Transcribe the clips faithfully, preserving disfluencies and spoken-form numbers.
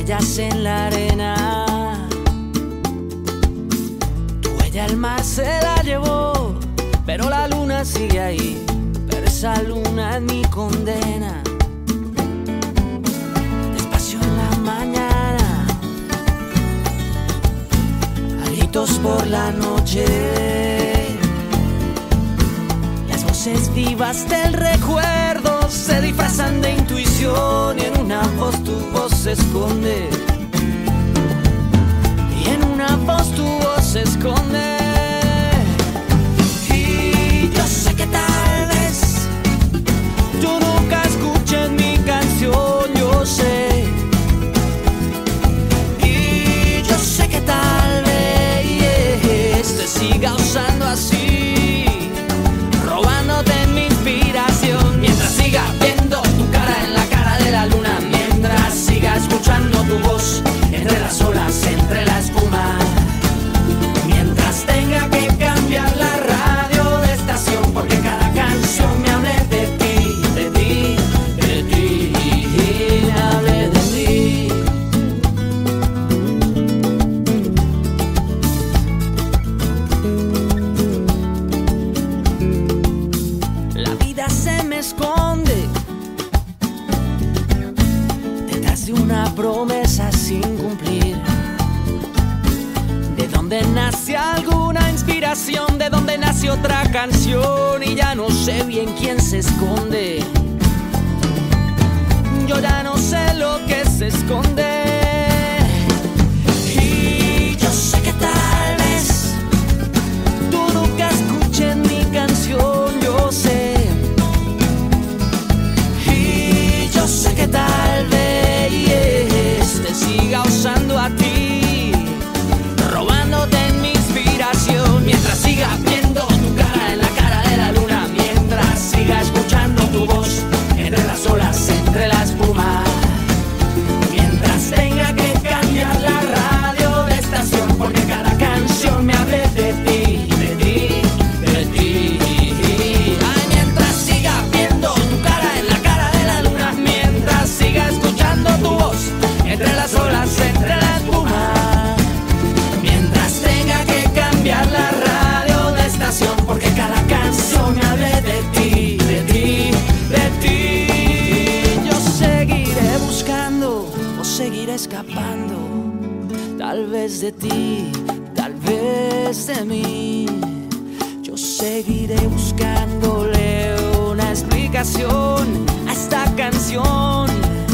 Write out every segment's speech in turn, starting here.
huellas en la arena. Tu huella el mar se la llevó, pero la luna sigue ahí. Pero esa luna es mi condena. Despacio en la mañana, a gritos por la noche, las voces vivas del recuerdo se disfrazan de intuición y en una voz tu voz se esconde. Y en una voz tu voz se esconde. Y yo sé que tal vez tú nunca escuches mi canción, yo sé. Y yo sé que tal vez te siga usando así, robándote mi inspiración. Mientras siga viendo tu cara en la cara de la luna, mientras siga escuchando tu voz entre las olas, entre la espuma, mientras tenga que cambiar la radio de estación porque cada canción me hable de ti, de ti, de ti, me hable de ti. La vida se me esconde detrás de una promesa sin cumplir. De donde nace alguna inspiración, de donde nace otra canción, y ya no sé bien quién se esconde. Yo ya no sé lo que se esconde. Y yo sé que tal vez tú nunca escuches mi canción, yo sé. Y yo sé que tal vez te siga usando a ti, robándote en mi inspiración. Mientras siga viendo tu cara en la cara de la luna, mientras siga escuchando tu voz entre las olas, entre la espuma, mientras tenga que cambiar la radio de estación porque cada canción me hable de ti, de ti, de ti. Ay, mientras siga viendo tu cara en la cara de la luna, mientras siga escuchando tu voz entre las olas, entre la espuma, mientras tenga que cambiar la radio de estación porque cada canción me hable de ti, de ti, de ti. Yo seguiré buscando o seguiré escapando, tal vez de ti, tal vez de mí. Yo seguiré buscándole una explicación a esta canción.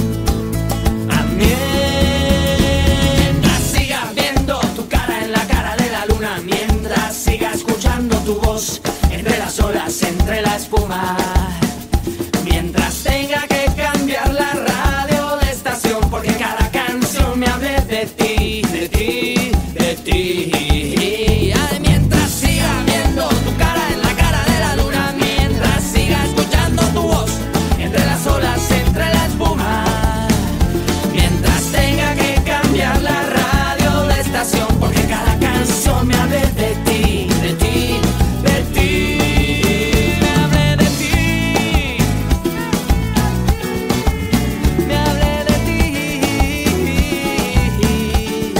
Mientras siga viendo tu cara en la cara de la luna, mientras siga escuchando tu voz entre las olas, entre la espuma, mientras tenga que cambiar la radio de estación porque cada canción me hable de ti, de ti, de ti. Ay, mientras siga viendo tu cara en la cara de la luna, mientras siga escuchando tu voz entre las olas, entre la espuma, mientras tenga que cambiar la radio de estación porque cada canción me hable de ti, de ti, de ti, me hable de ti, me hable de ti, de ti,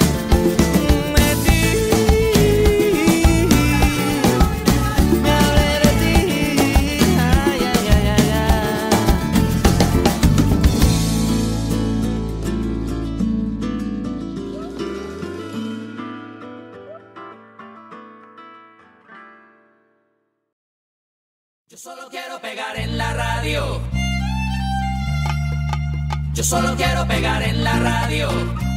me hable de ti, ay, ay, ay, ay, ay. Yo solo quiero pegar en la radio. Yo solo quiero pegar en la radio.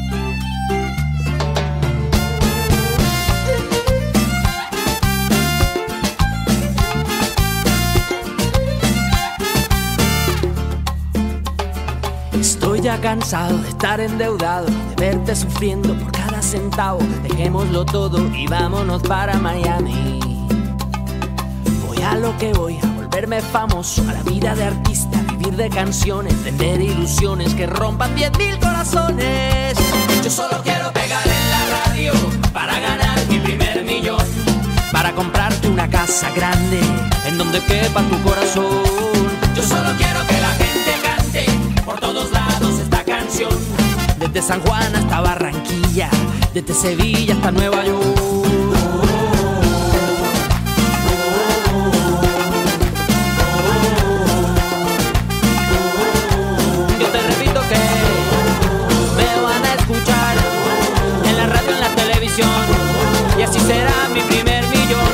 Estoy ya cansado de estar endeudado, de verte sufriendo por cada centavo. Dejémoslo todo y vámonos para Miami. Voy a lo que voy, a volverme famoso, a la vida de artista, vivir de canciones, tener ilusiones que rompan diez mil corazones. Yo solo quiero pegar en la radio para ganar mi primer millón, para comprarte una casa grande en donde quepa tu corazón. Yo solo quiero que la gente cante por todos lados esta canción, de desde San Juan hasta Barranquilla, desde Sevilla hasta Nueva York. Yo te repito que me van a escuchar en la radio, en la televisión, y así será mi primer millón.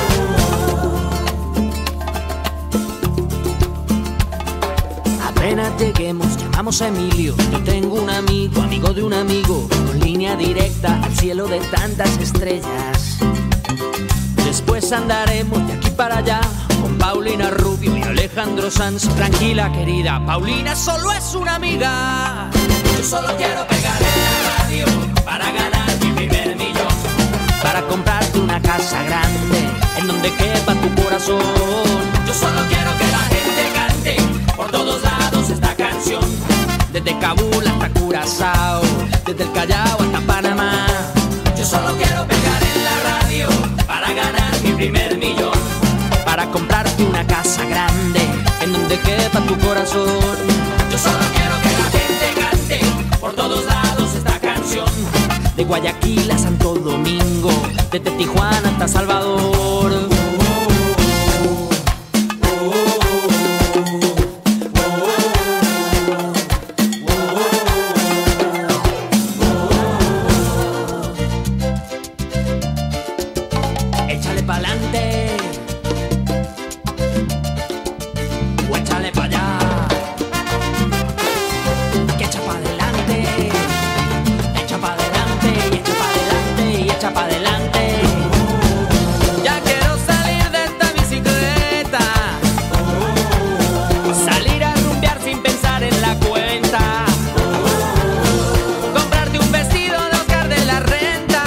Apenas lleguemos, llamamos a Emilio. Yo tengo un amigo, amigo de un amigo, con línea directa al cielo de tantas estrellas. Después andaremos de aquí para allá con Paulina Rubio y Alejandro Sanz. Tranquila, querida, Paulina solo es una amiga. Yo solo quiero pegar en la radio para ganar mi primer millón, para comprarte una casa grande en donde quepa tu corazón. Yo solo quiero que la gente cante por todos lados esta canción, desde Kabul hasta Curazao, desde el Callao hasta Panamá. Yo solo quiero pegar en la radio para ganar mi primer millón, para comprarte una casa grande en donde quepa tu corazón. Yo solo quiero que la gente cante por todos lados esta canción, de Guayaquil a Santo Domingo, desde Tijuana hasta Salvador. Échale pa'lante o échale pa' allá, que echa pa' adelante, echa pa' adelante y echa pa' adelante y echa pa' adelante. Ya quiero salir de esta bicicleta, salir a rumbear sin pensar en la cuenta, comprarte un vestido de Oscar de la Renta.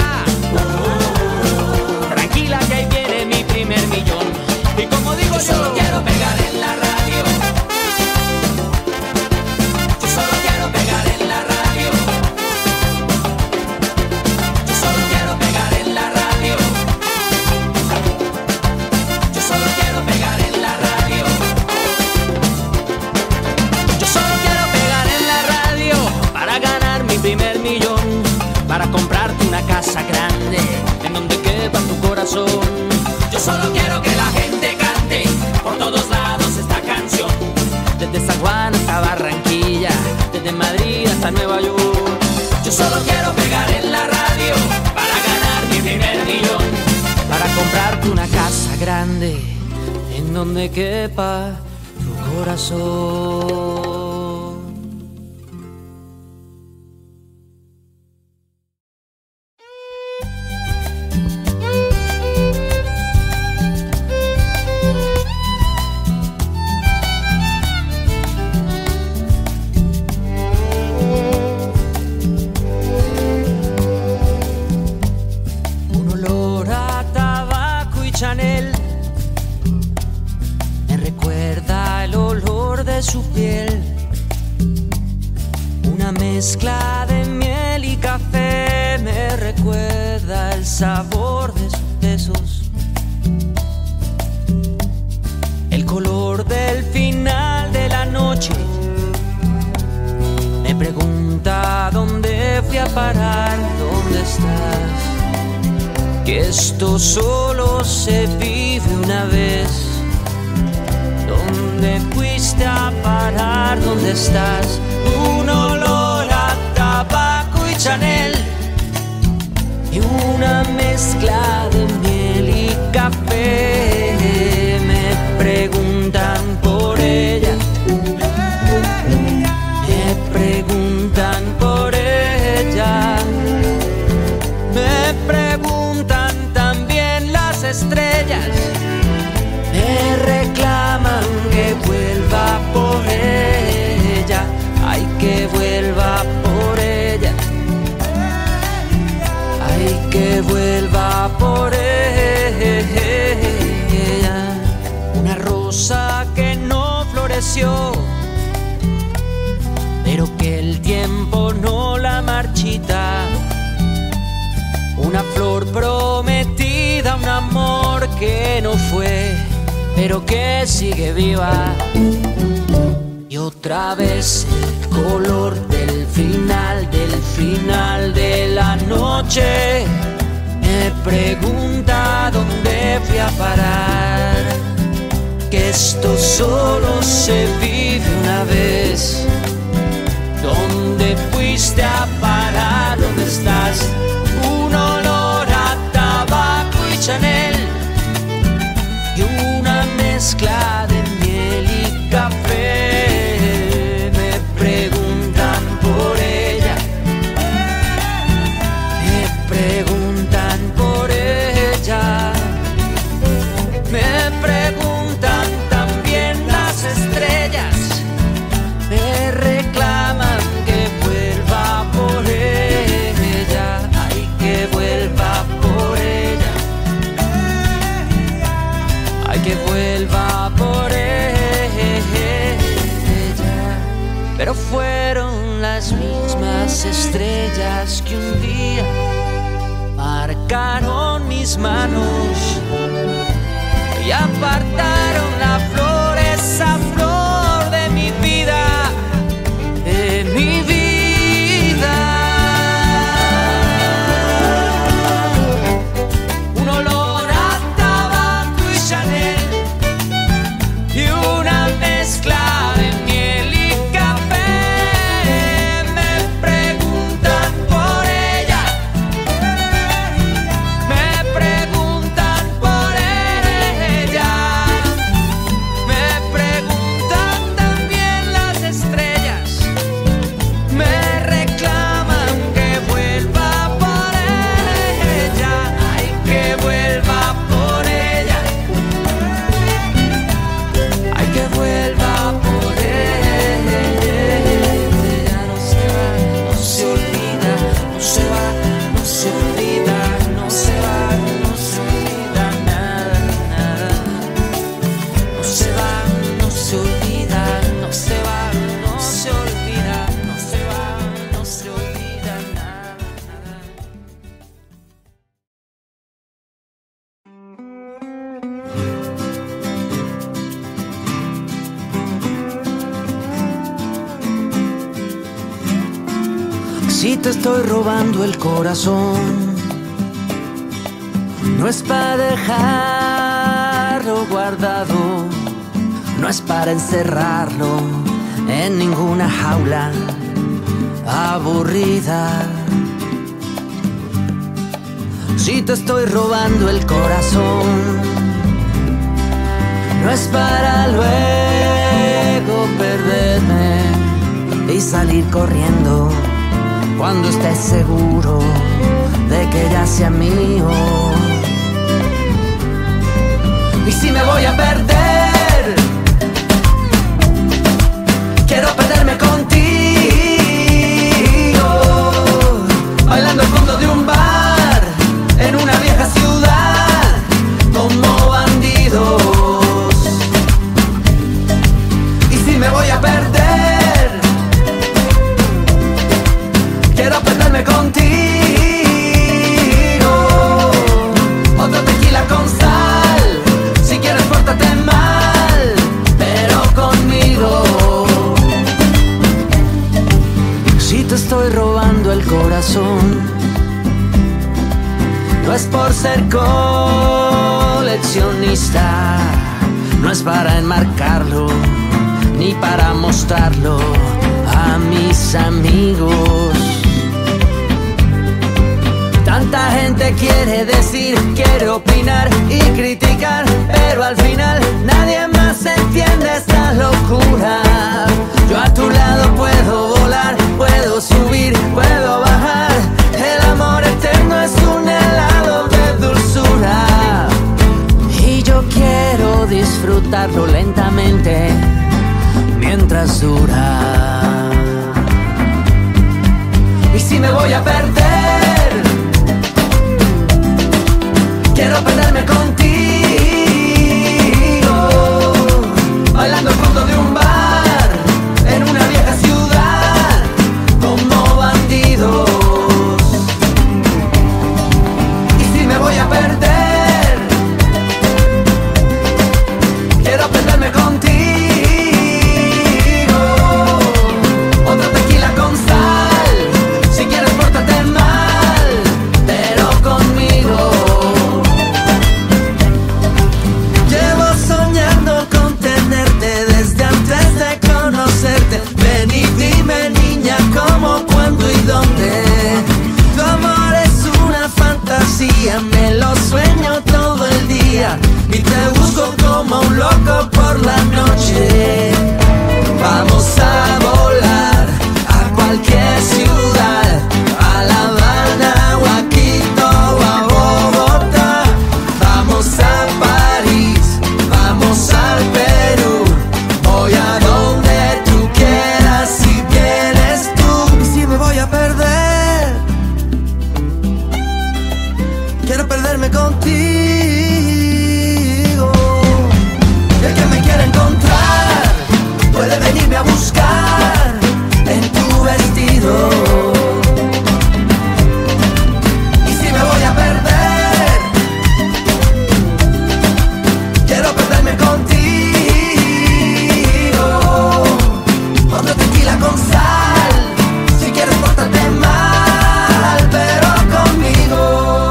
Tranquila que ahí viene mi primer millón. Y como digo yo, solo quiero pegar en la radio. Yo solo quiero pegar en la radio. Yo solo quiero pegar en la radio. Yo solo quiero pegar en la radio. Yo solo quiero pegar en la radio para ganar mi primer millón, para comprarte una casa grande en donde quepa tu corazón. Yo solo quiero que la gente cante por todos lados esta canción, desde San Juan hasta Barranquilla, desde Madrid hasta Nueva York. Yo solo quiero pegar en la radio para ganar mi primer millón, para comprarte una casa grande en donde quepa tu corazón. Un olor a tabaco y Chanel me recuerda el olor de su piel. Una mezcla de miel y café me recuerda el sabor de sus besos. El color del final de la noche me pregunta dónde fui a parar, dónde estás. Que esto solo se vive una vez. ¿Dónde fuiste a parar? ¿Dónde estás? Un olor a tabaco y Chanel y una mezcla de miel y café. Me preguntan por ella, me preguntan por ella, me preguntan también las estrellas. Me reclaman que vuelva por ella, ay, que vuelva por ella, ay, que vuelva por ella. Una rosa que no floreció, pero que el tiempo no la marchita. Una flor prometida, un amor que no fue, pero que sigue viva. Y otra vez el color del final del noche me pregunta dónde fui a parar, que esto solo se vive una vez. ¿Dónde fuiste a parar? ¿Dónde estás? Un olor a tabaco y Chanel y una mezcla de miel y café. Me preguntan por ella, me preguntan por ella, me preguntan también las estrellas, me reclaman que vuelva por ella, ay, que vuelva por ella, ay, que vuelva por ella. Pero fueron las mismas estrellas que un día marcaron mis manos y apartaron la flor, esa flor de mi vida, de mi vida. Un olor a tabaco y Chanel y una mezcla de miel y café. Me preguntan por ella, me preguntan por ella, me preguntan también las estrellas, me reclaman que vuelva por ella, ay, que vuelva por ella, ay, que vuelva por ella. No se va, no se olvida, no se va, no se olvida, no se va, no se olvida nada, nada. No se va, no se olvida, no se va, no se olvida, no se va, no se olvida nada, nada. Si te estoy robando el corazón, no es para dejarlo guardado, no es para encerrarlo en ninguna jaula aburrida. Si te estoy robando el corazón, no es para luego perderme y salir corriendo cuando estés seguro de que ya sea mío. Y si me voy a perder, quiero perderme contigo, bailando al fondo de un bar, en una vieja ciudad, como bandidos. Y si me voy a perder, quiero perderme contigo, otro tequila con sal, si quieres pórtate mal, pero conmigo. Si te estoy robando el corazón, no es por ser coleccionista, no es para enmarcarlo, ni para mostrarlo a mis amigos. Tanta gente quiere decir, quiere opinar y criticar, pero al final nadie más entiende esta locura. Yo a tu lado puedo volar, puedo subir, puedo bajar. El amor eterno es un helado de dulzura y yo quiero disfrutarlo lentamente mientras dura. Y si me voy a perder, quiero perderme contigo, bailando al fondo de un bar, en una vieja ciudad, como bandidos. Y si me voy a perder, quiero perderme contigo, otro tequila con sal, si quieres pórtate mal, como un loco por la noche. Vamos a volar a cualquier ciudad, a La Habana o a Quito o a Bogotá. Vamos a París, vamos al Perú, voy a donde tú quieras si vienes tú. Y si me voy a perder, quiero perderme contigo. Y el que me quiera encontrar puede venirme a buscar en tu vestido. Y si me voy a perder, quiero perderme contigo. Otro tequila con sal, si quieres portarte mal, pero conmigo.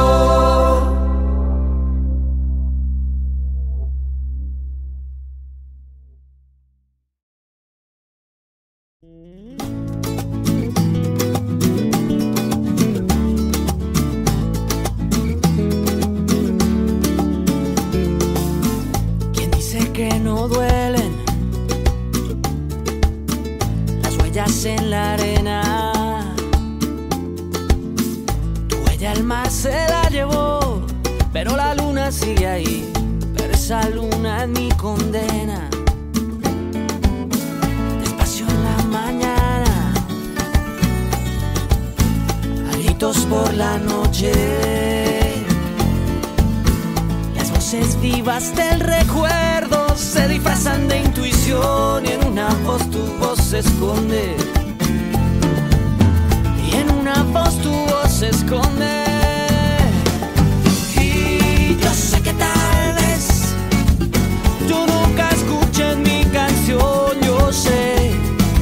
¿Quién dice que no duelen las huellas en la arena? Tu huella el mar se la llevó, pero la luna sigue ahí. Pero esa luna es mi condena. Despacio en la mañana, a gritos por la noche, las voces vivas del recuerdo se disfrazan de intuición y en una voz tu voz se esconde. Y en una voz tu voz se esconde. Y yo sé que tal vez tú nunca escuches mi canción, yo sé.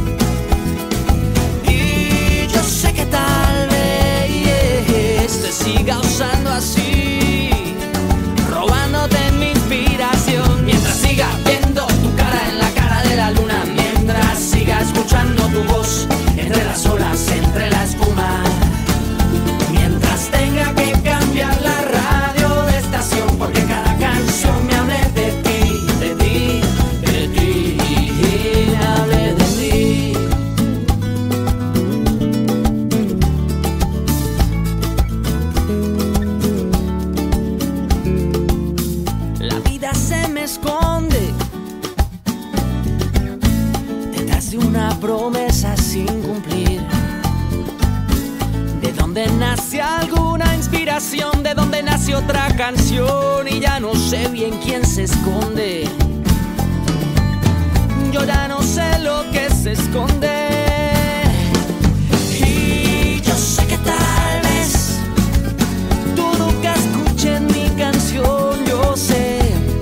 Y yo sé que tal vez te siga usando así, robándote mi inspiración. Mientras siga viendo tu cara en la cara de la luna, mientras siga escuchando tu voz entre las olas, entre la espuma, mientras tenga que cambiar la radio de estación, porque cada canción me hable de ti, de ti, de ti, me hable de ti. La vida se me esconde detrás de una promesa sin cumplir. De donde nace alguna inspiración, de donde nace otra canción, y ya no sé bien quién se esconde. Yo ya no sé lo que se esconde. Y yo sé que tal vez tú nunca escuches mi canción, yo sé.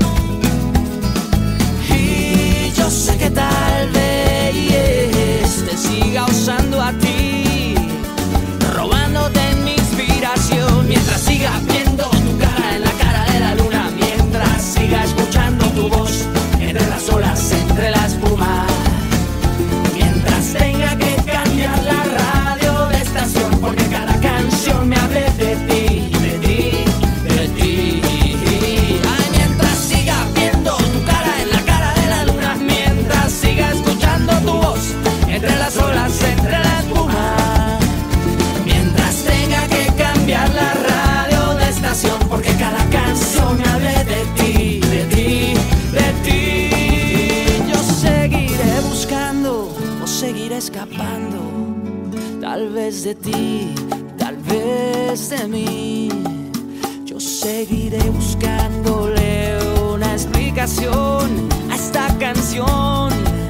Y yo sé que tal vez te siga usando a ti, robándote mi inspiración. Mientras siga viendo tu cara en la cara de la luna, mientras siga escuchando tu voz entre las olas, entre la espuma, mientras tenga que cambiar la radio de estación, porque cada canción me hable de ti, de ti, de ti. Ay, mientras siga viendo tu cara en la cara de la luna, mientras siga escuchando tu voz entre las olas, entre la espuma, mientras tenga que cambiar la radio de estación, porque cada canción me hable de ti, de ti, de ti. Yo seguiré buscando o seguiré escapando, tal vez de ti, tal vez de mí. Yo seguiré buscándole una explicación a esta canción.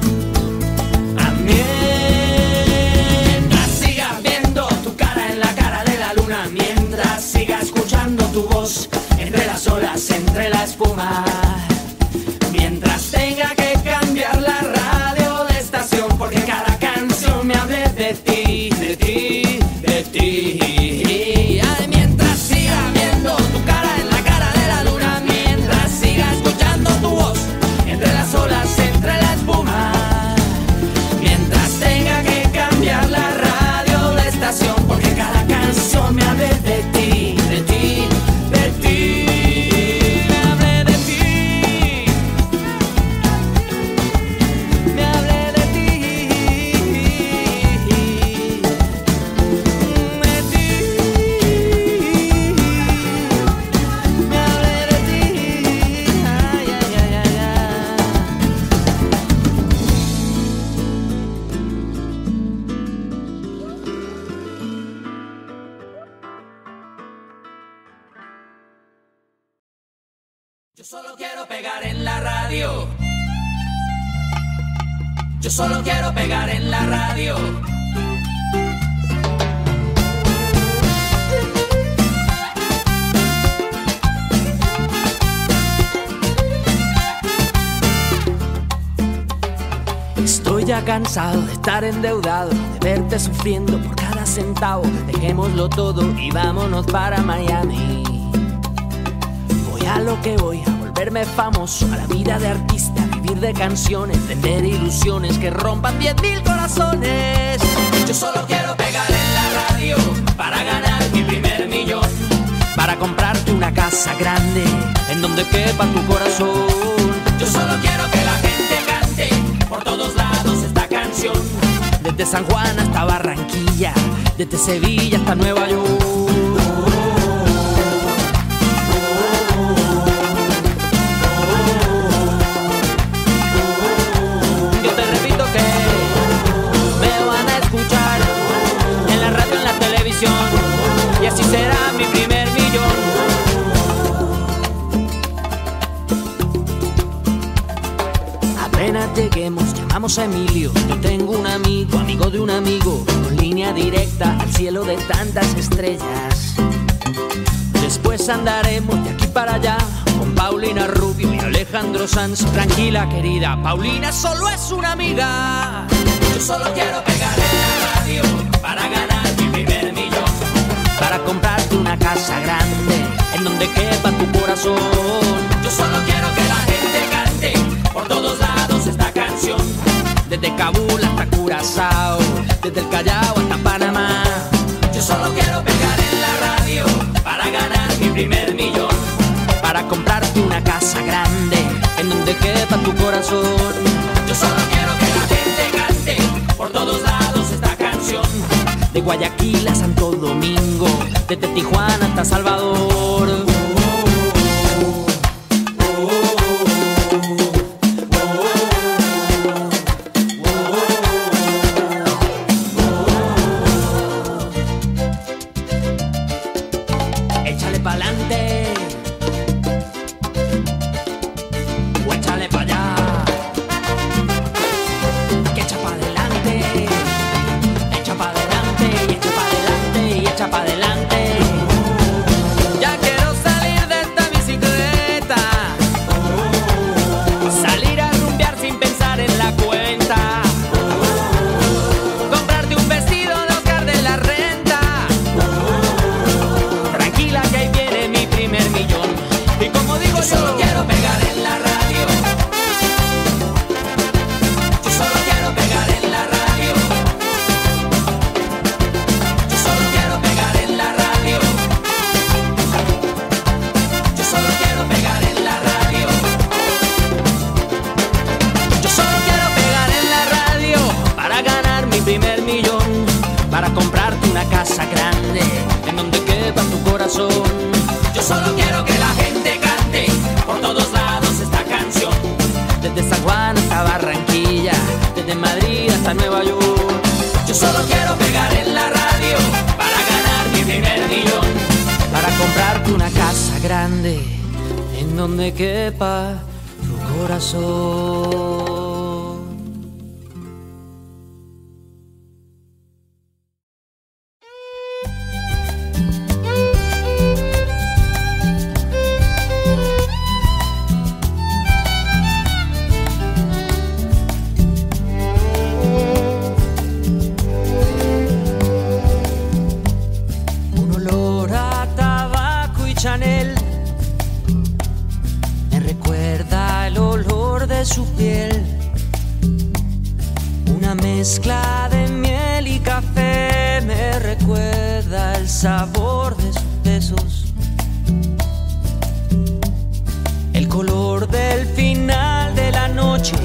Mientras siga viendo tu cara en la cara de la luna, mientras siga escuchando tu voz entre las olas, entre la espuma, mientras tenga que cambiar la radio de estación, porque cada canción me hable de ti, de ti, de ti. Ay, mientras siga viendo tu cara en la cara de la luna, mientras siga escuchando tu voz entre las olas, entre la espuma, mientras tenga que cambiar la radio de estación, porque cada canción me hable de ti, de ti, de ti, me hable de ti. Yo solo quiero pegar en la radio. Yo solo quiero pegar en la radio. Estoy ya cansado de estar endeudado, de verte sufriendo por cada centavo. Dejémoslo todo y vámonos para Miami. Voy a lo que voy, a volverme famoso, a la vida de artista, vivir de canciones, vender ilusiones que rompan diez mil corazones. Yo solo quiero pegar en la radio para ganar mi primer millón, para comprarte una casa grande en donde quepa tu corazón. Yo solo quiero que la gente cante por todos lados esta canción, desde San Juan hasta Barranquilla, desde Sevilla hasta Nueva York. Yo te repito que me van a escuchar en la radio, en la televisión, y así será mi primer millón. Apenas lleguemos, llamamos a Emilio. Yo tengo un amigo, amigo de un amigo, con línea directa al cielo de tantas estrellas. Después andaremos de aquí para allá con Paulina Rubio y Alejandro Sanz. Tranquila, querida, Paulina solo es una amiga. Yo solo quiero pegar en la radio para ganar mi primer millón, para comprarte una casa grande en donde quepa tu corazón. Yo solo quiero que la gente cante por todos lados esta canción, desde Kabul hasta Curazao, desde el Callao hasta Panamá. Yo solo quiero pegar en la radio para ganar mi primer millón, para comprarte una casa grande en donde quepa tu corazón. Yo solo quiero que la gente cante por todos lados esta canción, de Guayaquil a Santo Domingo, desde Tijuana hasta Salvador. Échale pa'lante o échale pa' allá, que echa pa' adelante, echa pa' adelante y echa pa' adelante y echa pa' adelante. Ya quiero salir de esta bicicleta, salir a rumbear sin pensar en la cuenta, comprarte un vestido de Oscar de la Renta. Tranquila que ahí viene mi primer millón. Y como digo, yo solo quiero pegar en la radio. Yo solo quiero pegar en la radio. Yo solo quiero pegar en la radio. Yo solo quiero pegar en la radio. Yo solo quiero pegar en la radio para ganar mi primer millón, para comprarte una casa grande en donde quepa tu corazón. Yo solo quiero que la gente cante por todos lados esta canción, desde San Juan hasta Barranquilla, desde Madrid hasta Nueva York. Yo solo quiero pegar en la radio para ganar mi primer millón, para comprarte una casa grande en donde quepa tu corazón. Un olor a tabaco y Chanel me recuerda el olor de su piel, una mezcla de miel y café me recuerda el sabor de sus besos, el color del final de la noche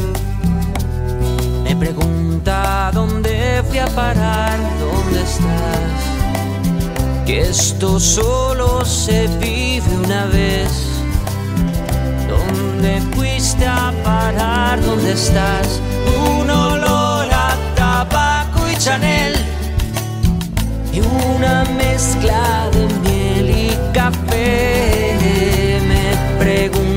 me pregunta dónde fui a parar, dónde estás, que esto solo se vive una vez. ¿Dónde fuiste a parar? ¿Dónde estás? Un olor a tabaco y Chanel y una mezcla de miel y café me pregunta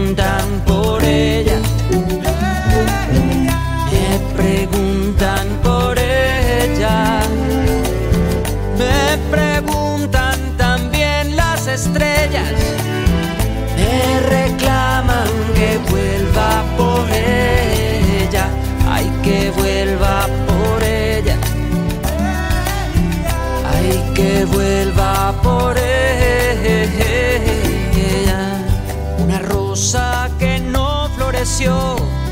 preguntan también las estrellas, me reclaman que vuelva por ella, ay, que vuelva por ella, ay, que vuelva por ella. Una rosa que no floreció,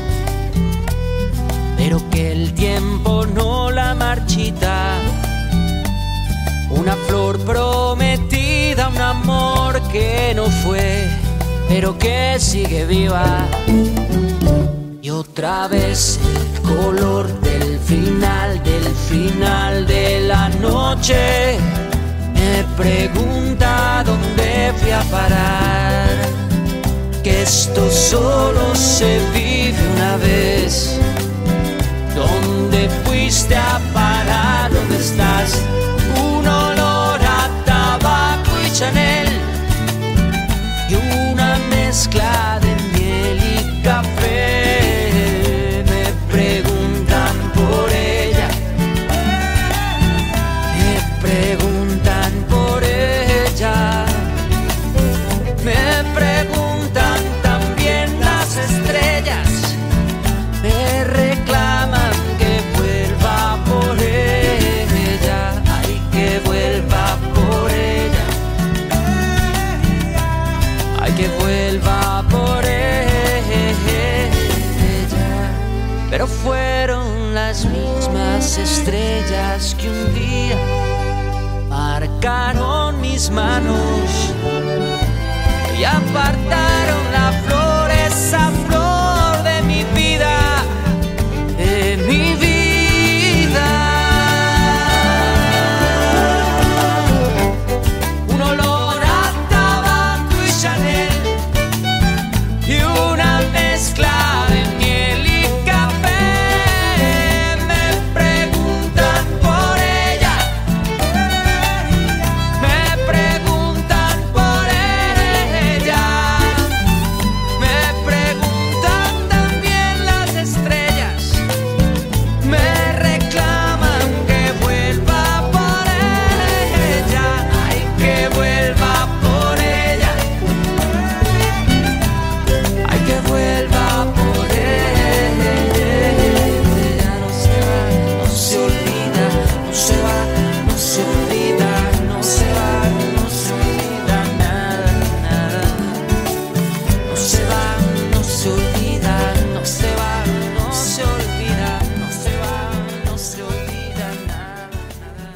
pero que el tiempo no la marchita. Una flor prometida, un amor que no fue, pero que sigue viva. Y otra vez el color del final, del final de la noche, me pregunta dónde fui a parar, que esto solo se vive una vez. ¿Dónde fuiste a parar? ¿Dónde estás? Un olor a tabaco y Chanel y una mezcla de miel y café. Me preguntan por ella, me preguntan por ella, me preguntan también las estrellas, me reclaman que vuelva por ella, ay, que vuelva por ella, ay, que vuelva por ella. Pero fueron las mismas estrellas que un día marcaron mis manos y apartaron la flor, esa flor de mi vida, de mi vida. Un olor a tabaco y Chanel y una mezcla de miel y café. Me preguntan por ella, me preguntan por ella, me preguntan también las estrellas, me reclaman que vuelva por ella, ay, que vuelva por ella, ay, que vuelva por ella. No se va, no se olvida, no se va, no se olvida, no se va, no se olvida nada, nada. No se va, no se olvida, no se va, no se olvida, no se va, no se olvida nada, nada.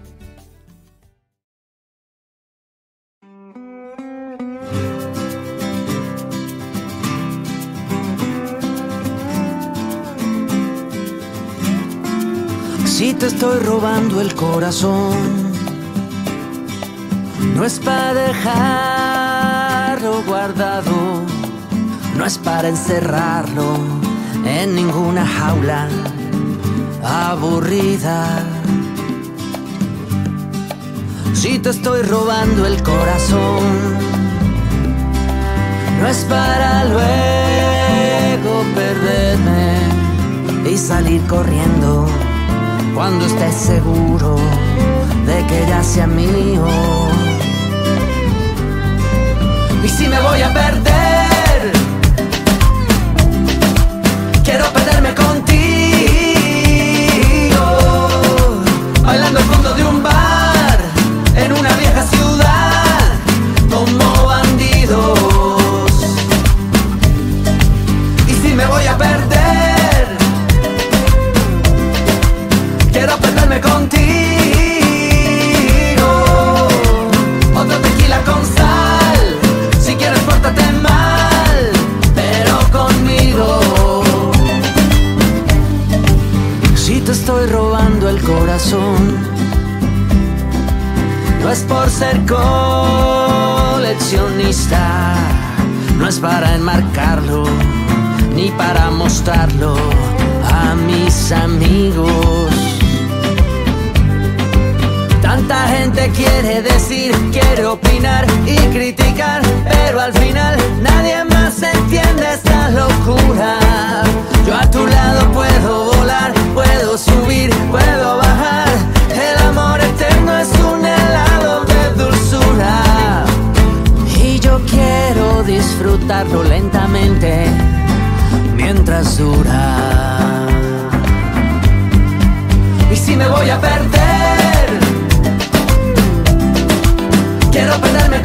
Si te estoy robando el corazón, no es para dejarlo guardado, no es para encerrarlo en ninguna jaula aburrida. Si te estoy robando el corazón, no es para luego perderme y salir corriendo cuando estés seguro de que ya sea mío. Y si me voy a perder, quiero perderme contigo, bailando al fondo de un bar en una vieja ciudad como bandidos. Y si me voy a perder, quiero perderme contigo, otro tequila con sal, si quieres pórtate mal, pero conmigo. Si te estoy robando el corazón, no es por ser coleccionista, no es para enmarcarlo, ni para mostrarlo a mis amigos. Tanta gente quiere decir, quiere opinar y criticar, pero al final nadie más entiende esta locura. Yo a tu lado puedo volar, puedo subir, puedo bajar. El amor eterno es un Quiero perderme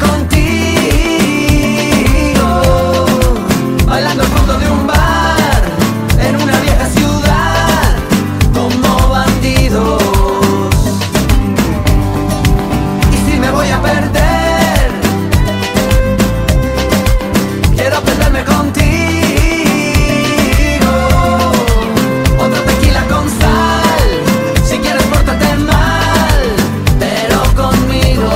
contigo, bailando al fondo de un bar, en una vieja ciudad, como bandidos. Y si me voy a perder, quiero perderme contigo. Otro tequila con sal, si quieres pórtate mal, pero conmigo.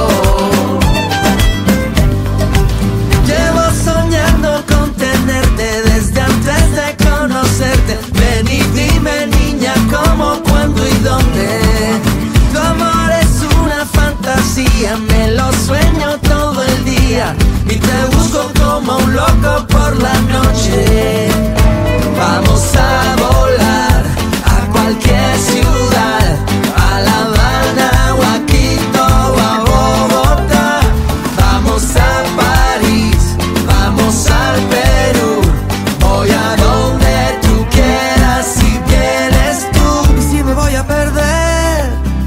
Llevo soñando con tenerte desde antes de conocerte. Ven y dime, niña, cómo, cuándo y dónde. Tu amor es una fantasía, me lo sueño todo el día y te busco como un loco por la noche. Vamos a volar a cualquier ciudad, a La Habana o a Quito o a Bogotá. Vamos a París, vamos al Perú, voy a donde tú quieras si vienes tú. Y si me voy a perder,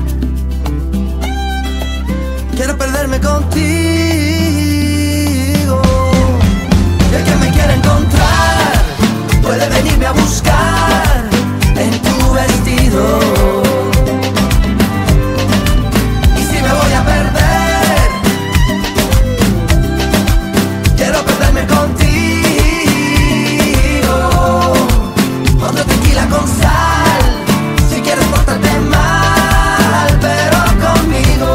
quiero perderme contigo. Y el que me quiera encontrar puede venirme a buscar en tu vestido. Y si me voy a perder, quiero perderme contigo. Otro tequila con sal, si quieres pórtate mal, pero conmigo.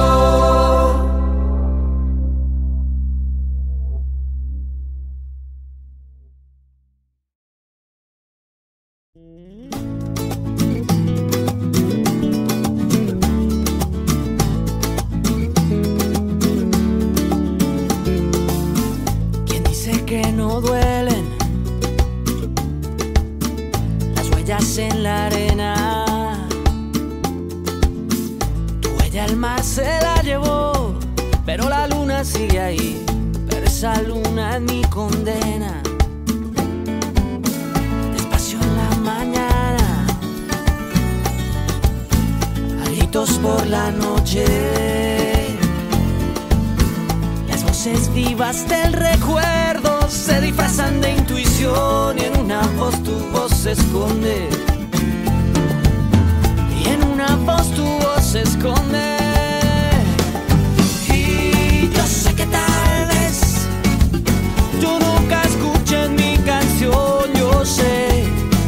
¿Quién dice que no duelen las huellas en la arena? Tu huella el mar se la llevó, pero la luna sigue ahí. Pero esa luna es mi condena. Despacio en la mañana, a gritos por la noche, las voces vivas del recuerdo se disfrazan de intuición y en una voz tu voz se esconde. Y en una voz tu voz se esconde. Y yo sé que tal vez tú nunca escuches mi canción, yo sé.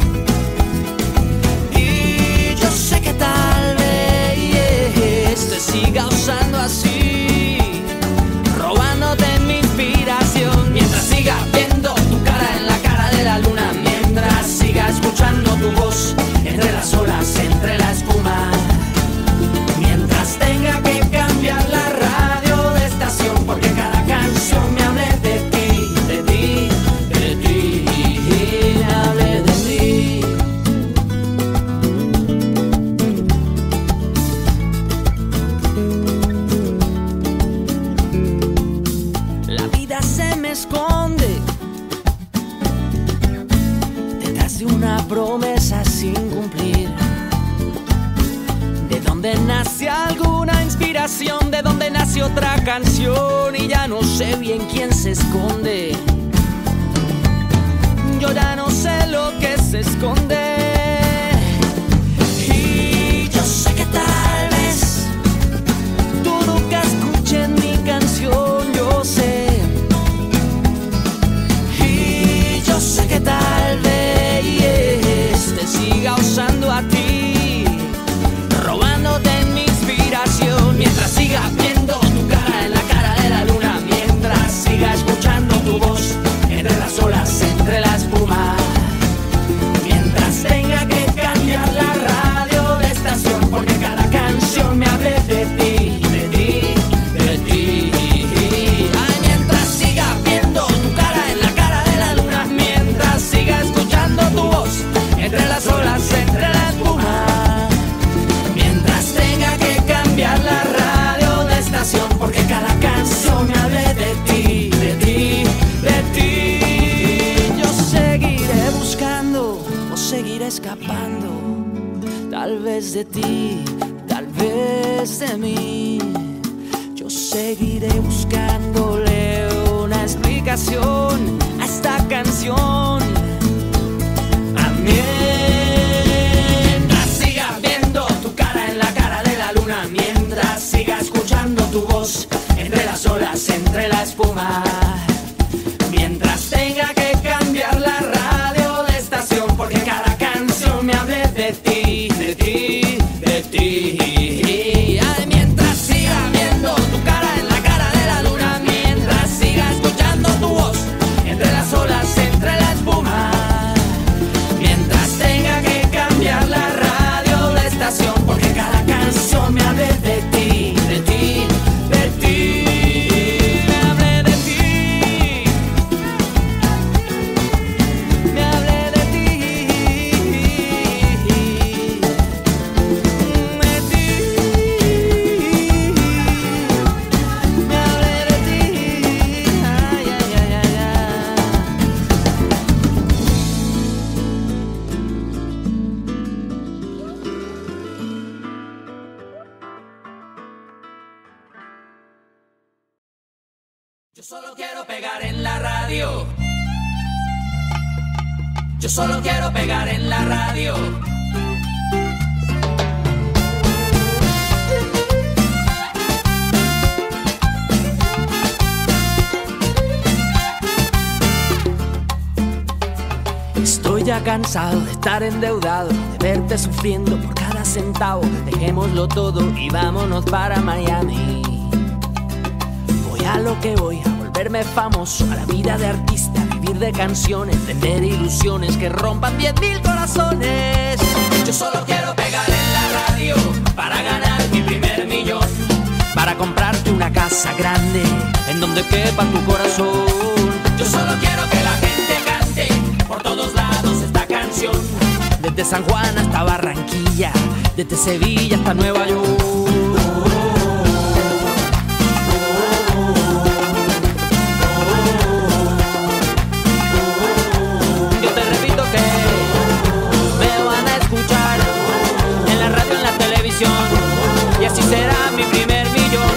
Y yo sé que tal vez te siga usando así, robándote mi inspiración. Mientras siga viendo tu cara en la cara de la luna, mientras siga escuchando tu voz entre las olas, entre la espuma, mientras tenga que cambiar la radio de estación, porque cada canción me hable de ti, de ti, de ti, me hable de ti. La vida se me esconde detrás de una promesa sin cumplir. ¿De dónde nace alguna inspiración? ¿De dónde nace otra canción? Y ya no sé bien quién se esconde. Yo ya no sé lo que se esconde. Y yo sé que tal vez tú nunca escuches mi canción, yo sé. Y yo sé que tal vez te siga usando a ti, robándote mi inspiración. Mientras siga viendo tu cara en la cara de la luna, mientras siga escuchando tu voz entre las olas, entre la espuma, mientras tenga que cambiar la radio de estación, porque cada canción me hable de ti, de ti, de ti. Ay, mientras siga viendo tu cara en la cara de la luna, mientras siga escuchando tu voz entre las olas, entre la espuma, mientras tenga que cambiar la radio de estación, porque cada canción me hable de ti, de ti, de ti. Yo seguiré buscando o seguiré escapando, tal vez de ti, tal vez de mí. Yo sé seguiré buscándole una explicación a esta canción. Mientras siga viendo tu cara en la cara de la luna, mientras siga escuchando tu voz entre las olas, entre la espuma, mientras tenga que cambiar la radio de estación porque cada canción me hable de ti, de ti, de ti. Ay, mientras siga viendo tu cara en la cara de la luna, mientras siga escuchando tu voz entre las olas, entre la espuma, mientras tenga que cambiar la radio de estación porque cada canción me hable de ti, de ti, de ti. Yo solo quiero pegar en la radio. Yo solo quiero pegar en la radio. Estoy ya cansado de estar endeudado, de verte sufriendo por cada centavo. Dejémoslo todo y vámonos para Miami. Voy a lo que voy, a volverme famoso, a la vida de artista, vivir de canciones, vender ilusiones que rompan diez mil corazones. Yo solo quiero pegar en la radio para ganar mi primer millón, para comprarte una casa grande en donde quepa tu corazón. Yo solo quiero que la gente cante por todos lados esta canción, desde San Juan hasta Barranquilla, desde Sevilla hasta Nueva York. Y así será mi primer millón.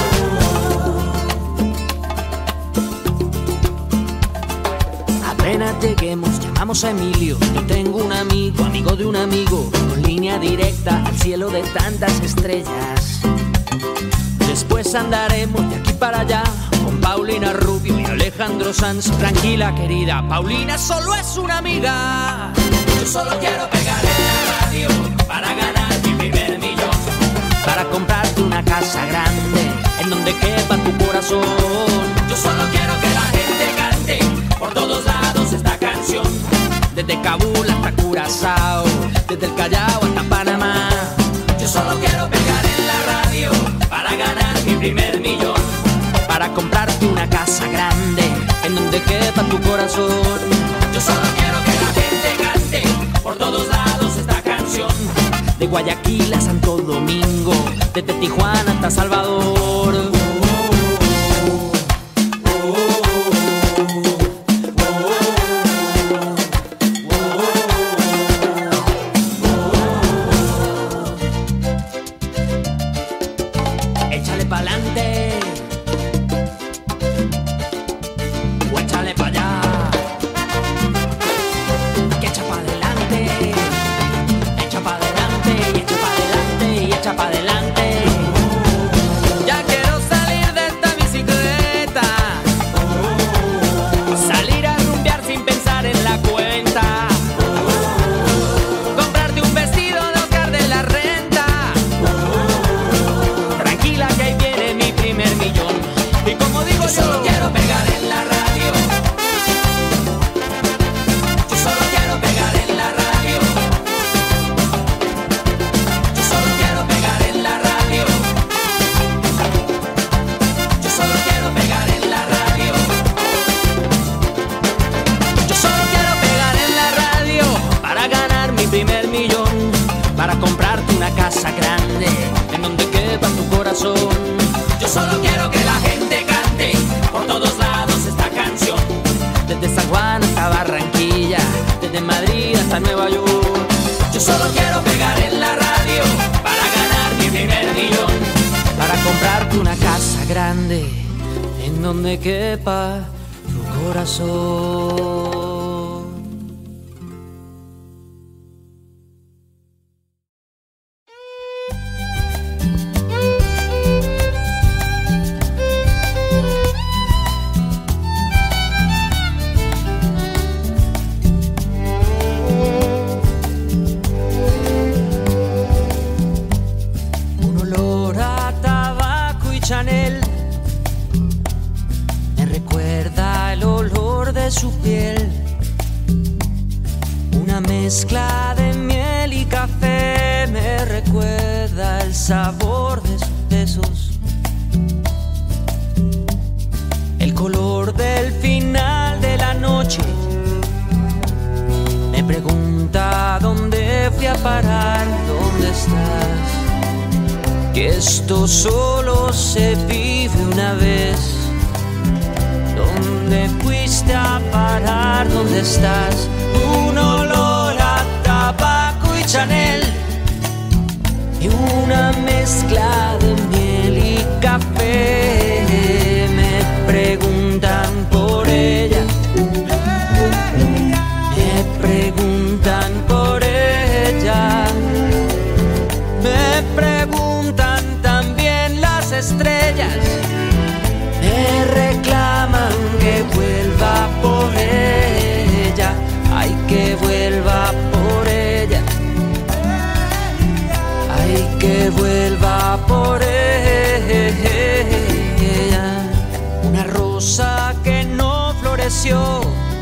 Apenas lleguemos, llamamos a Emilio. Yo tengo un amigo, amigo de un amigo, con línea directa al cielo de tantas estrellas. Después andaremos de aquí para allá con Paulina Rubio y Alejandro Sanz. Tranquila, querida, Paulina solo es una amiga. Yo solo quiero pegar en la radio para ganar mi primer millón, para comprarte una casa grande en donde quepa tu corazón. Yo solo quiero que la gente cante por todos lados esta canción, desde Kabul hasta Curazao, desde el Callao hasta Panamá. Yo solo quiero pegar en la radio para ganar mi primer millón, para comprarte una casa grande en donde quepa tu corazón. Yo solo quiero que la gente cante por todos lados esta canción, de Guayaquil a Santo Domingo, desde Tijuana hasta Salvador. Échale pa'lante o échale pa' allá, que echa pa' adelante, echa pa' adelante y echa pa' adelante y echa pa' adelante. Ya quiero salir de esta bicicleta, salir a rumbear sin pensar en la cuenta, comprarte un vestido de Oscar de la Renta. Tranquila que ahí viene mi primer millón. Y como digo yo, yo solo quiero pegar en la radio. Yo solo quiero pegar en la radio. Yo solo quiero pegar en la radio. Yo solo quiero pegar en la radio. Yo solo quiero pegar en la radio para ganar mi primer millón, para comprarte una casa grande en donde quepa tu corazón. Yo solo quiero que la gente cante por todos lados esta canción, desde San Juan hasta Barranquilla, desde Madrid hasta Nueva York. Yo solo quiero pegar en la radio para ganar mi primer millón, para comprarte una casa grande grande en donde quepa tu corazón. Un olor a tabaco y Chanel me recuerda el olor de su piel. Una mezcla de miel y café me recuerda el sabor de sus besos. El color del final de la noche me pregunta dónde fui a parar, dónde estás. Que esto solo se vive una vez. ¿Dónde fuiste a parar? ¿Dónde estás? Un olor a tabaco y Chanel y una mezcla de miel y café. Me preguntan por ella, me preguntan por ella, me preguntan también las estrellas. Me reclaman que vuelva por ella, ay, que vuelva por ella, ay, que vuelva por ella. Una rosa que no floreció,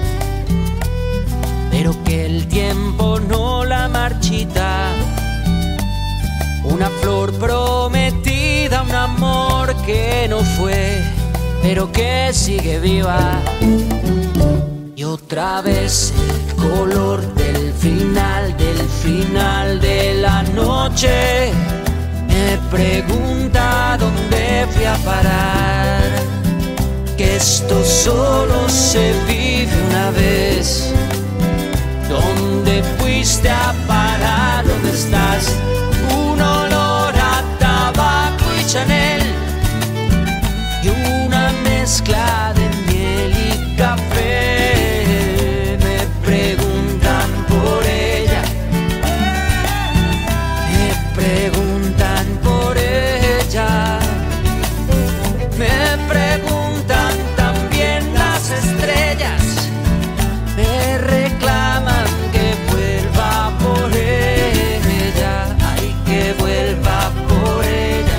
pero que el tiempo no la marchita. Una flor prometida, un amor que no fue, pero que sigue viva. Y otra vez el color del final, del final de la noche me pregunta dónde fui a parar. Que esto solo se vive una vez. ¿Dónde fuiste a parar? ¿Dónde estás? Un olor a tabaco y Chanel y una mezcla de miel y café. Me preguntan por ella, me preguntan por ella, me preguntan también las estrellas. Me reclaman que vuelva por ella, ay, que vuelva por ella,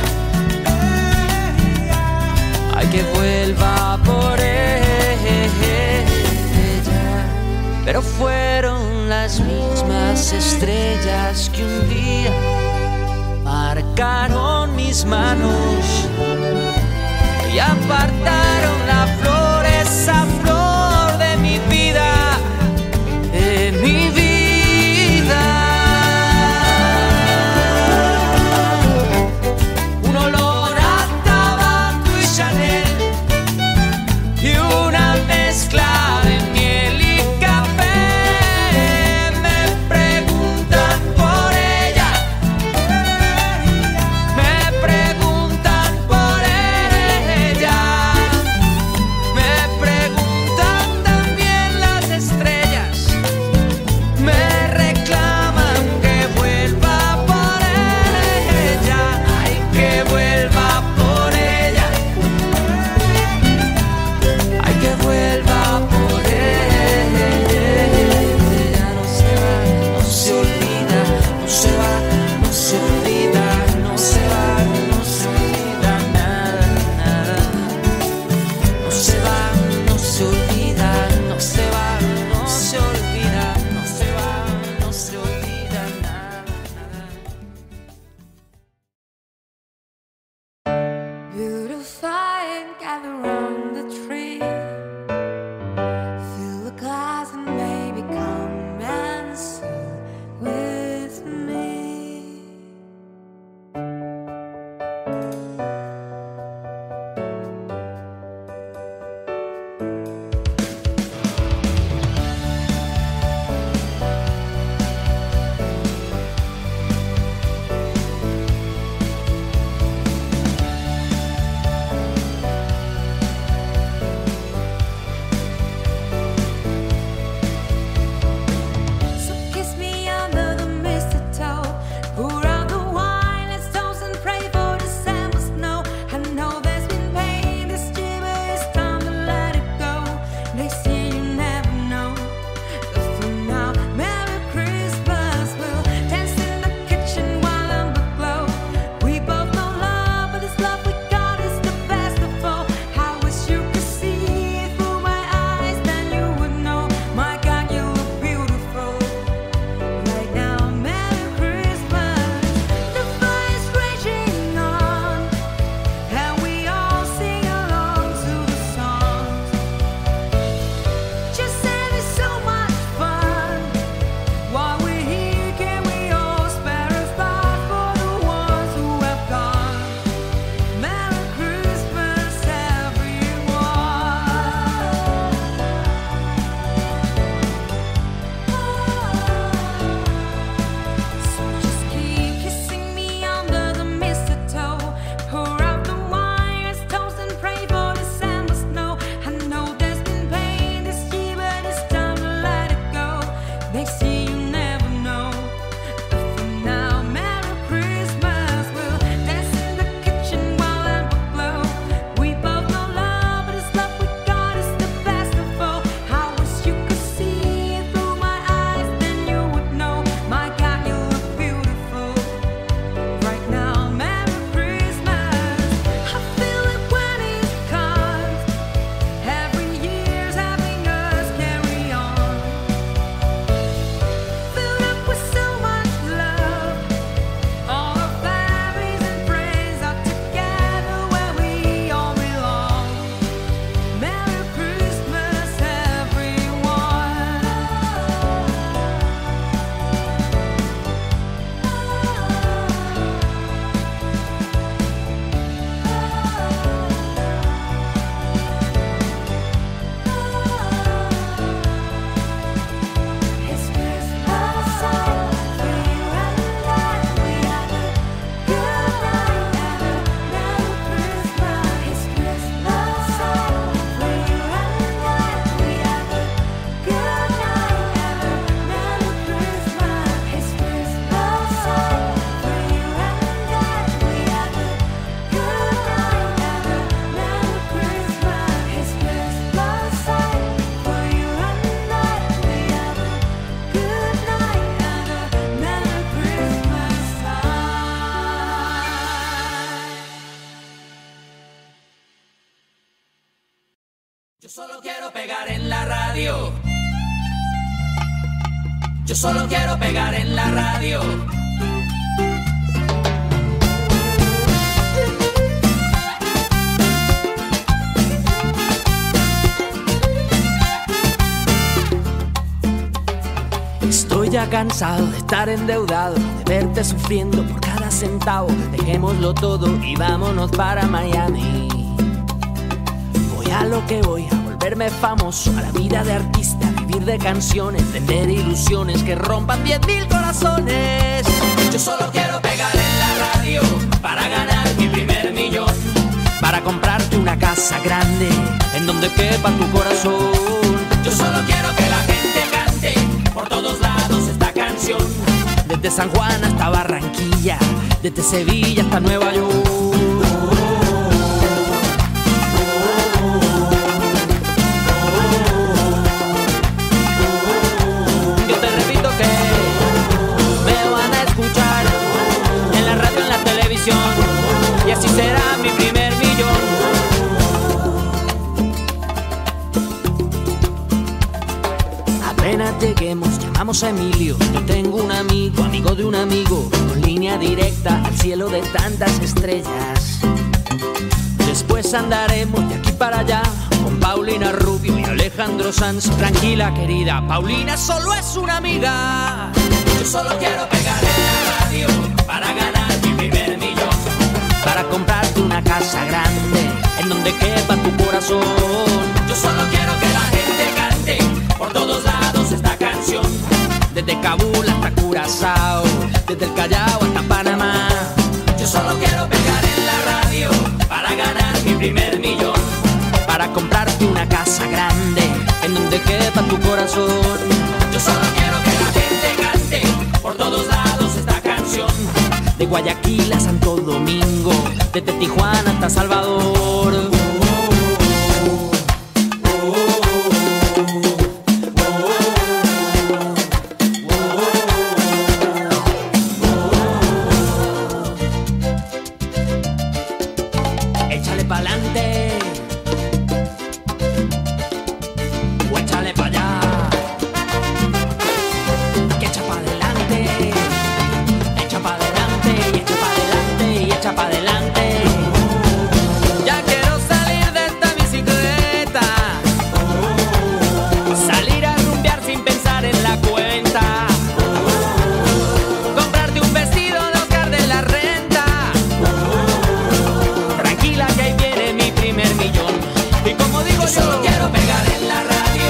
ay, que vuelva por ella. Pero fueron las mismas estrellas que un día marcaron mis manos y apartaron la flor, esa flor de mi vida, de mi vida. Un olor a tabaco y Chanel y una mezcla de miel y café. Me preguntan por ella, me preguntan por ella, me preguntan también las estrellas. Me reclaman que vuelva por ella, ay, que vuelva por ella, ay, que vuelva por ella. No se va, no se olvida, no se va, no se olvida, no se va, no se olvida nada, nada. No se va, no se olvida, no se va, no se olvida, no se va, no se olvida nada, nada. Beautify and gather round the tree. Fill the glass and maybe come and sing with me. Yo solo quiero pegar en la radio. Yo solo quiero pegar en la radio. Estoy ya cansado de estar endeudado, de verte sufriendo por cada centavo. Dejémoslo todo y vámonos para Miami. Voy a lo que voy, a volverme famoso, a la vida de artista, vivir de canciones, vender ilusiones que rompan diez mil corazones. Yo solo quiero pegar en la radio para ganar mi primer millón, para comprarte una casa grande en donde quepa tu corazón. Yo solo quiero que la gente cante por todos lados esta canción, desde San Juan hasta Barranquilla, desde Sevilla hasta Nueva York. Yo te repito que me van a escuchar en la radio, en la televisión, y así será mi primer millón. Apenas lleguemos, llamamos a Emilio. Yo tengo un amigo, amigo de un amigo, con línea directa al cielo de tantas estrellas. Después andaremos de aquí para allá con Paulina Rubio y Alejandro Sanz. Tranquila, querida, Paulina solo es una amiga. Yo solo quiero pegar en la radio para ganar mi primer millón, para comprarte una casa grande en donde quepa tu corazón. Yo solo quiero que la gente cante por todos lados esta canción, desde Kabul hasta Curazao, desde el Callao hasta Panamá. Yo solo quiero pegar en la radio para ganar mi primer millón, para comprarte una casa grande en donde quepa tu corazón. Yo solo quiero que la gente cante por todos lados esta canción, de Guayaquil a Santo Domingo, desde Tijuana hasta Salvador. Échale pa'lante o échale pa' allá, que echa pa' adelante, echa pa' adelante y echa pa' adelante y echa pa' adelante. Ya quiero salir de esta bicicleta, salir a rumbear sin pensar en la cuenta, comprarte un vestido de Oscar de la Renta. Tranquila que ahí viene mi primer millón. Y como digo yo, yo solo quiero pegar en la radio.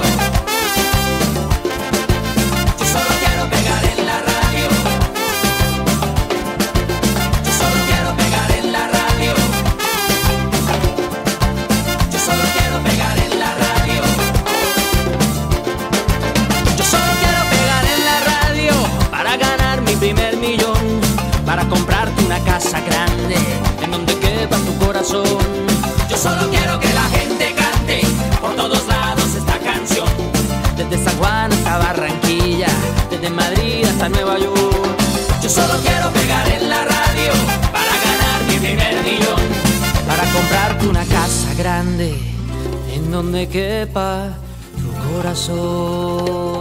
Yo solo quiero pegar en la radio. Yo solo quiero pegar en la radio. Yo solo quiero pegar en la radio. Yo solo quiero pegar en la radio para ganar mi primer millón, para comprarte una casa grande en donde quepa tu corazón. Yo solo quiero que la gente cante por todos lados esta canción, desde San Juan hasta Barranquilla, desde Madrid hasta Nueva York. Yo solo quiero pegar en la radio para ganar mi primer millón, para comprarte una casa grande en donde quepa tu corazón.